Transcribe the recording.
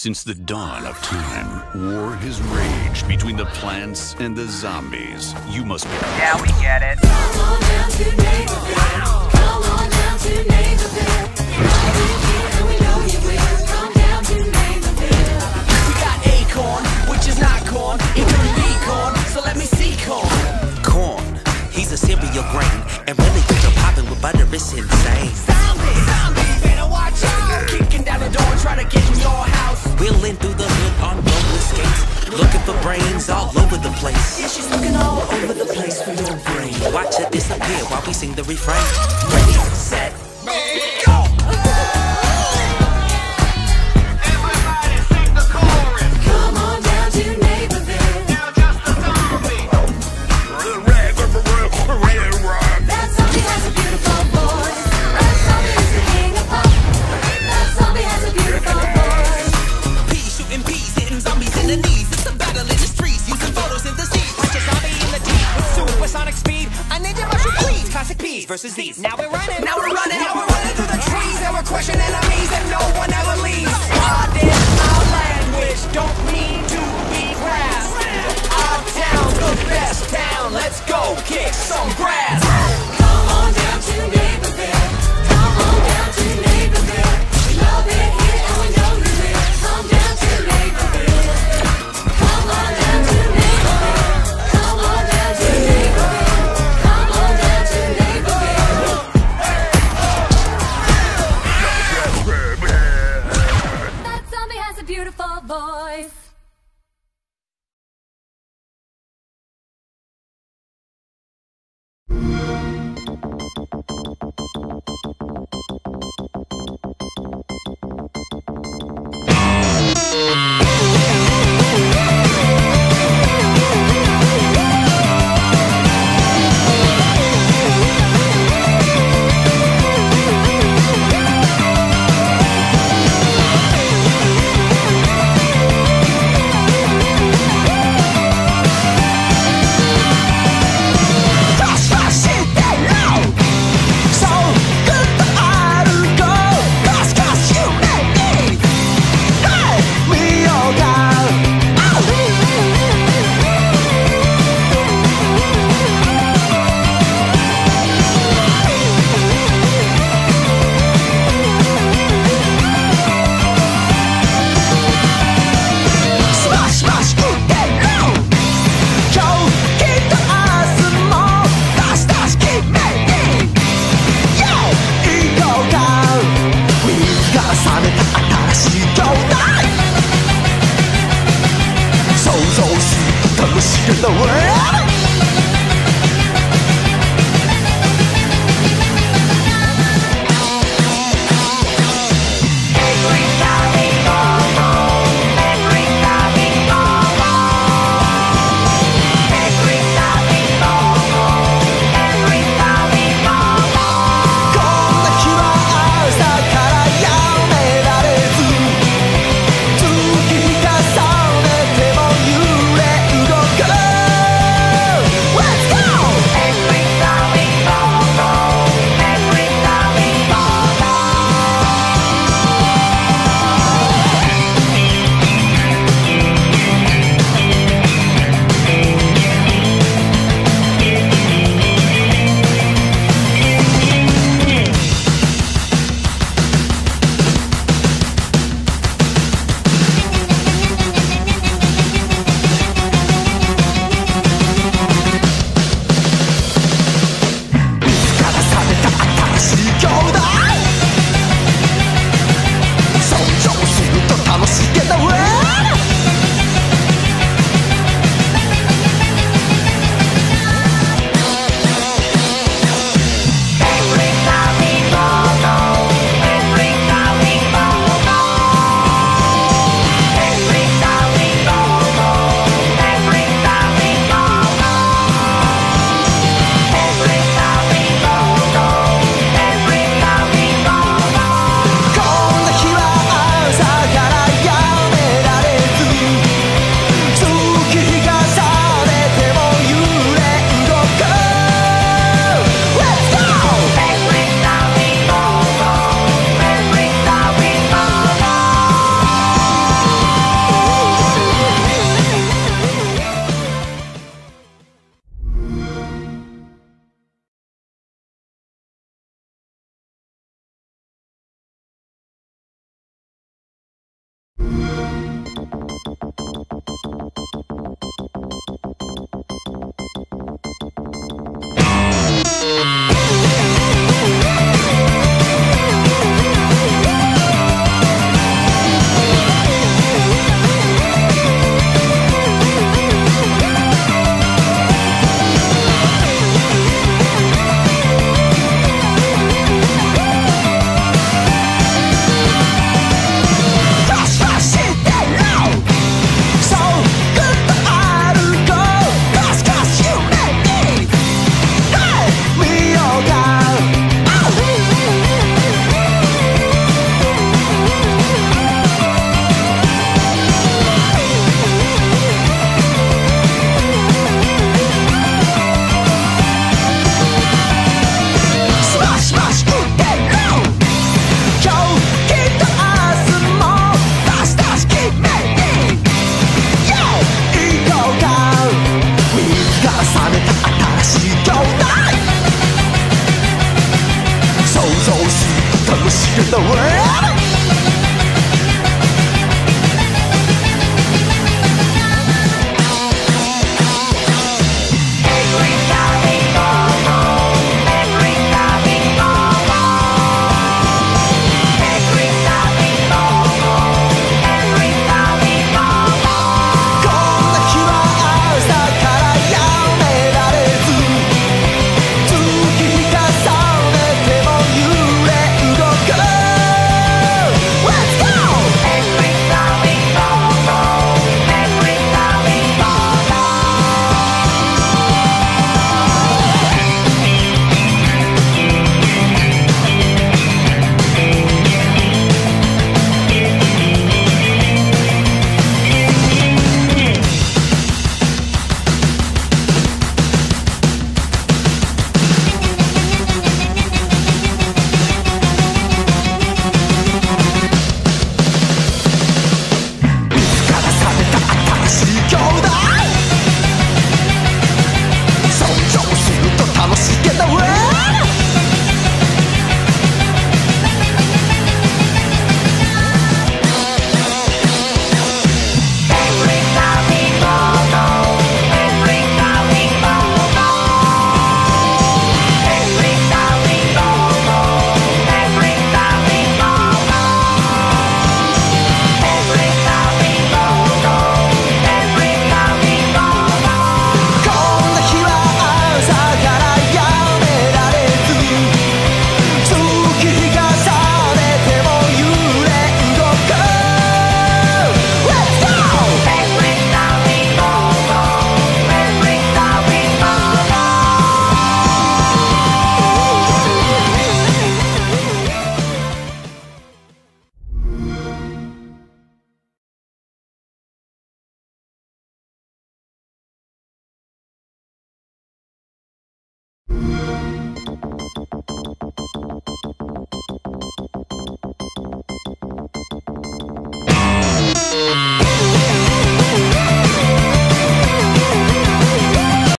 Since the dawn of time, war has raged between the plants and the zombies. You must be... Yeah, we get it. Come on down to Neighborville. Come on down to Neighborville. And we know you will. Come down to Neighborville. We got acorn, which is not corn. It could be corn, so let me see corn. Corn, he's a cereal grain. And really think of popping with butter is insane. Zombie, better watch out. Kicking down the door and trying to get in your house. Wheeling through the hood on roller skates. Looking for brains all over the place. Yeah, she's looking all over the place for your brain. Watch her disappear while we sing the refrain. Ready, set, go! Everybody sing the chorus. Come on down to Neighborville. Now just a zombie. That zombie has a beautiful voice. That zombie is the king of pop. That zombie has a beautiful voice. Peas shooting peas, hitting zombies in the knees. It's a battle in the streets, using photosynthesis. Punch a zombie in the teeth with supersonic speed. A ninja martial please, classic peas versus these. Now we're running through the trees, and we're crushing enemies, and no one ever leaves. Pardon our language, don't mean to be crass. Our town's the best town, let's go kick some grass. Come on down to Neighborville. Come on down to Neighborville. We love it here and we know you will. Come down to Neighborville. Come on down to Neighborville. Come on down to Neighborville. Come on down to Neighborville. 知るのは